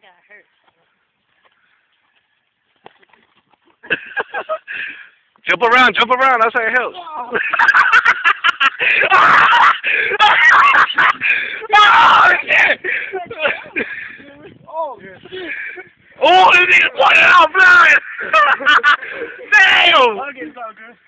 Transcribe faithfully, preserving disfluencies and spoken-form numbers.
kinda hurt. Jump around, jump around, that's how it helps. Oh. Oh, shit! Oh, shit. Oh, this nigga pointed out, flying! Damn! I'll get it all good.